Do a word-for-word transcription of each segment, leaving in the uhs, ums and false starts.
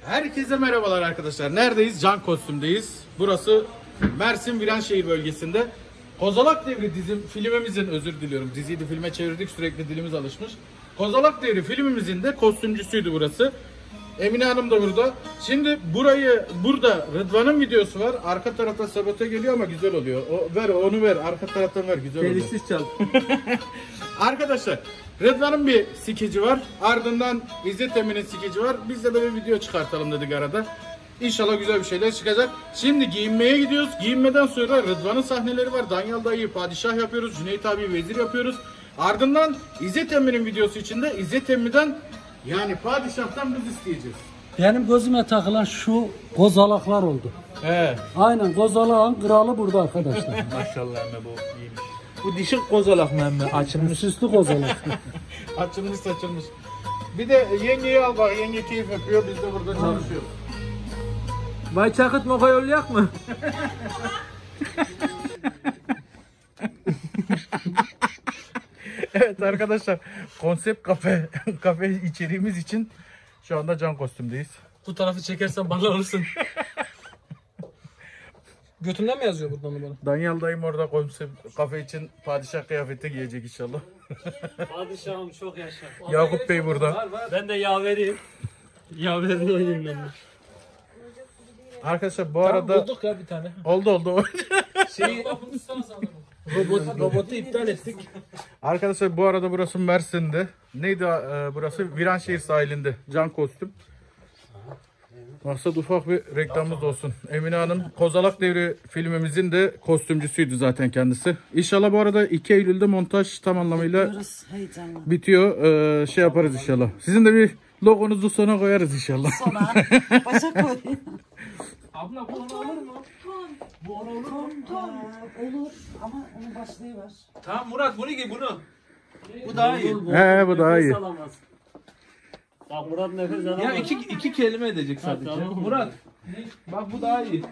Herkese merhabalar arkadaşlar. Neredeyiz? Can Kostüm'deyiz. Burası Mersin Viranşehir bölgesinde. Kozalak Devri dizim, filmimizin özür diliyorum. Diziydi, filme çevirdik, sürekli dilimiz alışmış. Kozalak Devri filmimizin de kostümcüsüydü burası. Emine Hanım da burada. Şimdi burayı, burada Rıdvan'ın videosu var. Arka tarafta sabote geliyor ama güzel oluyor. O, ver onu ver. Arka taraftan ver. Güzel oluyor. Telifsiz çal. Arkadaşlar Rıdvan'ın bir skeci var. Ardından İzzet Emin'in skeci var. Biz de böyle bir video çıkartalım dedik arada. İnşallah güzel bir şeyler çıkacak. Şimdi giyinmeye gidiyoruz. Giyinmeden sonra Rıdvan'ın sahneleri var. Danyal dayıyı padişah yapıyoruz. Cüneyt abi vezir yapıyoruz. Ardından İzzet Emin'in videosu içinde İzzet Emin'den yani padişahtan kız isteyeceğiz. Benim gözüme takılan şu kozalaklar oldu. He. Aynen, kozalağın kralı burada arkadaşlar. Maşallah emme bu iyiymiş. Bu dişi kozalak mı emme? Açılmış. Süslü kozalak. Açılmış saçılmış. Bir de yengeyi al bak. Yenge keyif yapıyor. Biz de burada çalışıyoruz. Vay çakıt moka yollayak mı? Evet arkadaşlar, konsept kafe kafe içeriğimiz için şu anda Can Kostüm'deyiz. Bu tarafı çekersen bana alırsın. Götünden mi yazıyor buradan bana? Danyal dayım orada konsept kafe için padişah kıyafeti giyecek inşallah. Padişahım çok yaşa. Yakup Bey burada. Ben de yaveriyim. Yaverini oynayayım ben de. Arkadaşlar bu Tamam, arada bulduk ya bir tane. oldu oldu. Şeyi robot, robotu iptal ettik. Arkadaşlar bu arada burası Mersin'de. Neydi e, burası? Viranşehir sahilinde. Can Kostüm. Maksat ufak bir reklamımız da olsun. Emine Hanım Kozalak Devri filmimizin de kostümcüsüydü zaten kendisi. İnşallah bu arada iki Eylül'de montaj tam anlamıyla bitiyor. Ee, şey yaparız inşallah. Sizin de bir logonuzu sona koyarız inşallah. Sona başa koy. Abla bu onu olur mu? Bu onu olur mu? Olur ama onun başlığı var. Tamam Murat bunu giy bunu. Bu daha iyi. He bu daha iyi. Alamaz. Bak Murat nefes alamaz. Ya iki, iki kelime edecek sadece. tamam. Murat. Bak bu daha iyi.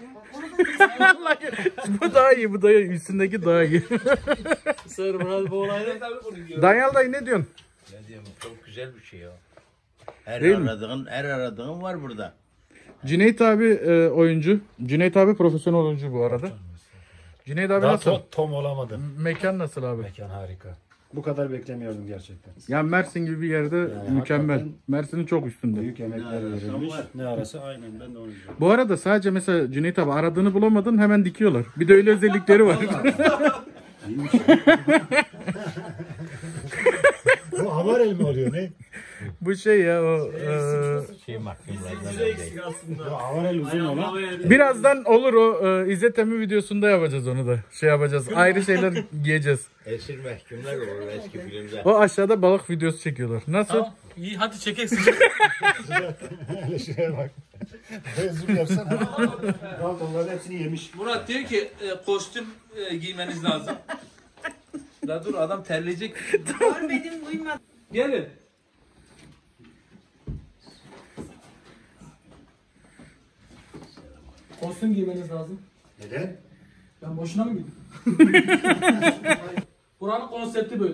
Bu daha iyi, bu daha iyi. Üstündeki daha iyi. Sır Murat bu olayda. Danyal dayı ne diyorsun? Ne diyeyim, çok güzel bir şey ya. Her Değil mi? aradığın, her aradığın var burada. Cüneyt abi e, oyuncu. Cüneyt abi profesyonel oyuncu bu arada. Cüneyt abi Daha nasıl? to- tom olamadım. Mekan nasıl abi? Mekan harika. Bu kadar beklemiyordum gerçekten. Ya Mersin gibi bir yerde mükemmel. hakikaten- Mersin'in çok üstünde. Büyük emekler arasam verilmiş. var. Ne arası aynen ben de onu diyorum. Bu arada sadece mesela Cüneyt abi aradığını bulamadın hemen dikiyorlar. Bir de öyle özellikleri var. Bu havarel mi oluyor ne? Bu şey ya o e, Şey mahkumlardan değil. Bu havarel uzun olan. birazdan olur o e, İzzet Emmi videosunda yapacağız onu da. Şey yapacağız. Ayrı şeyler giyeceğiz. Esir mahkumlar olur eski filmde. O aşağıda balık videosu çekiyorlar. Nasıl? Tamam. İyi hadi çekeksin. Öyle şeye bak. Zoom yapsana. Bak onların hepsini yemiş. Murat diyor ki e, kostüm e, giymeniz lazım. La dur adam terleyecek. Görmedim, duymadım. Gelin. Kostüm giymeniz lazım. Neden? Ben boşuna mı giydim? Buranın konsepti böyle.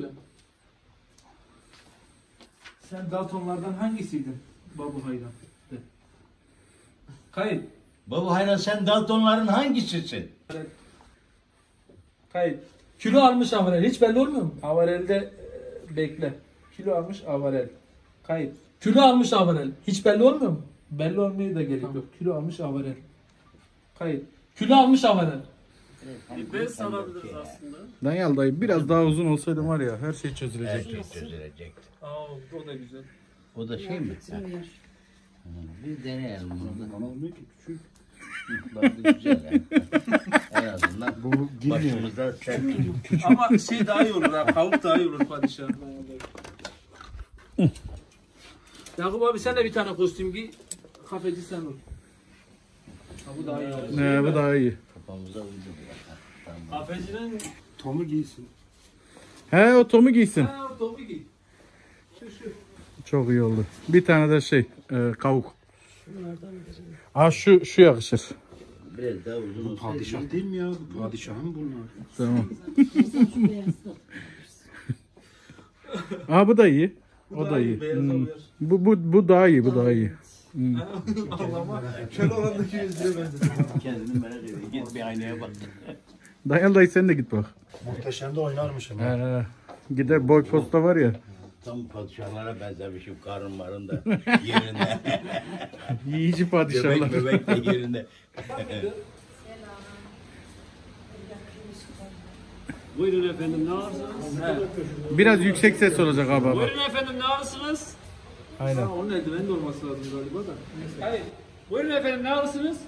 Sen Daltonlardan hangisiydin? Babu Hayran. De. Kayıt. Baba hayran sen Daltonların hangisisin? Kayıt. Kilo almış Avarel. Hiç belli olmuyor mu? Avarel'de e, bekle. Kilo almış Avarel. Kayıt. Kilo almış Avarel. Hiç belli olmuyor mu? Belli olmaya da gerek yok. Kilo almış Avarel. Kayıt. Kilo almış Avarel. Bir sarabiliriz aslında. Danyal dayı biraz daha uzun olsaydı var ya her şey çözülecekti. Her şey çözülecekti. Aa, o da güzel. O da şey mi? Ha. Hı, Bir deneyelim bunu. Bana olmuyor ki küçük. Bak bu güzel yani. En azından Bu girmiyor. başımızda sert duruyor. Ama şey daha iyi olur ha. Kavuk daha iyi olur padişah. Yakup abi sen de bir tane kostüm giy. Kafeci sen ol. Ha, bu daha iyi olur. Ne bu daha iyi. Kafamıza uydu bu. Ha, tamam. Afecinin Tom'u giysin. He o Tom'u giysin. Ha, topu giy. Şu şu. Çok iyi oldu. Bir tane de şey e, kavuk. Aa şu şu yakışır. Biraz daha uzun olsaydı. Padişah değil mi ya? Bu padişahın bunlar. Tamam. Aa bu da iyi. O da iyi. Beyaz Hmm. alıyor. Bu bu bu daha iyi, bu daha iyi. Allah'ıma şöyle orandaki yüzüğe benzedim. Kendini merak ediyor. Git bir aynaya bak. Danyal dayı sen de git bak. Muhteşem de oynarmışım. He. Gider boy posta var ya. Tam padişahlara benzemişim. Karın marın da yerinde. Yiyici padişahlar. Göbek bebek de yerinde. Buyurun efendim ne alırsınız? Biraz yüksek ses olacak abi. abi. Buyurun efendim ne alırsınız? Aynen. Ha, onun eldiveni de olması lazım galiba da. Hayır. Buyurun efendim ne alırsınız?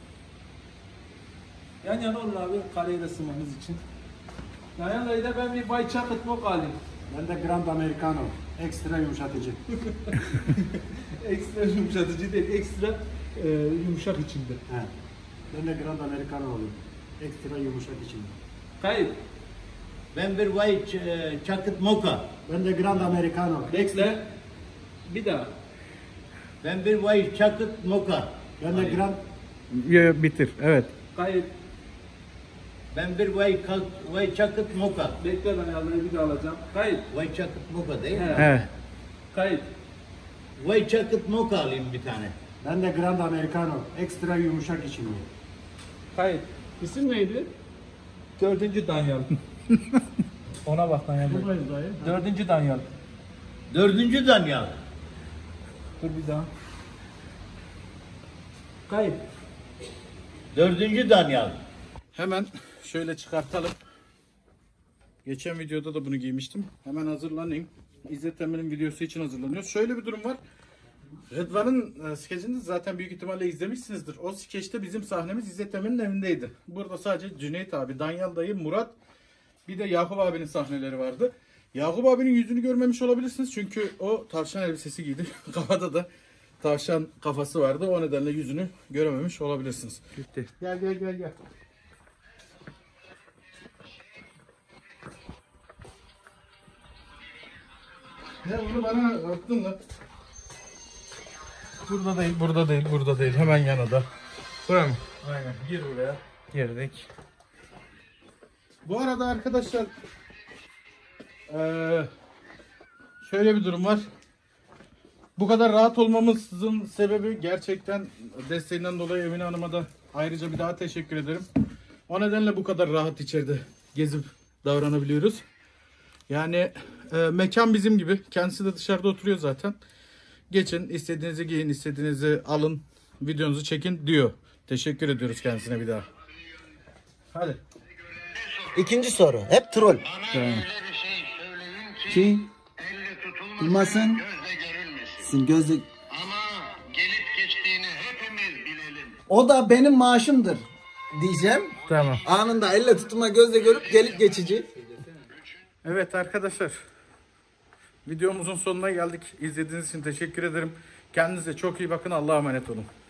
Yan yana olun abi kareyi de sığmamız için. Yan yana da ben bir Bay Chocolate Mocha alayım. Ben de Grand Americano. Ekstra yumuşatıcı. Ekstra yumuşatıcı değil, ekstra e, yumuşak içinde. He. Ben de Grand Americano alayım. Ekstra yumuşak içinde. Kayıt. Ben bir white e, chocolate mocha. Ben de Grand Americano. Bekle. Bir daha. Ben bir white chocolate mocha. Ben de Grand Ya, bitir. Evet. Kayıt. Ben bir white, cal- white chocolate mocha. Bekle ben yazmayı bir daha alacağım. Kayıt. White chocolate mocha değil mi? He. He. Kayıt. White chocolate mocha alayım bir tane. Ben de Grand Americano. Ekstra yumuşak içinde. Kayıt. İsim neydi? Dördüncü Danyal. Ona bak Danyal. Dördüncü Danyal. Dördüncü Danyal. Dur bir daha. Kayıt. Dördüncü Danyal. Hemen şöyle çıkartalım. Geçen videoda da bunu giymiştim. Hemen hazırlanayım. İzzet Emir'in videosu için hazırlanıyoruz. Şöyle bir durum var. Rıdvan'ın e, skecini zaten büyük ihtimalle izlemişsinizdir. O skeçte bizim sahnemiz İzzet Emir'in evindeydi. Burada sadece Cüneyt abi, Danyal dayı, Murat, bir de Yakup abinin sahneleri vardı. Yakup abinin yüzünü görmemiş olabilirsiniz çünkü o tavşan elbisesi giydi. Kafada da tavşan kafası vardı. O nedenle yüzünü görememiş olabilirsiniz. Bitti. Gel gel gel gel. Ya bunu bana attın lan. Burada değil, burada değil, burada değil. Hemen yanında. Buraya mı? Aynen. Gir buraya. Girdik. Bu arada arkadaşlar eee şöyle bir durum var. Bu kadar rahat olmamızın sebebi gerçekten desteğinden dolayı Emine Hanım'a da ayrıca bir daha teşekkür ederim. O nedenle bu kadar rahat içeride gezip davranabiliyoruz. Yani e, mekan bizim gibi. Kendisi de dışarıda oturuyor zaten. Geçin, istediğinizi giyin, istediğinizi alın, videonuzu çekin diyor. Teşekkür ediyoruz kendisine bir daha. Hadi. İkinci soru. Hep troll. Tamam. Ki duymasın, sizin gözle... Ama gelip geçtiğini hepimiz bilelim. O da benim maaşımdır diyeceğim. Tamam. Anında elle tutma gözle görüp gelip geçici. Evet arkadaşlar. Videomuzun sonuna geldik. İzlediğiniz için teşekkür ederim. Kendinize çok iyi bakın. Allah'a emanet olun.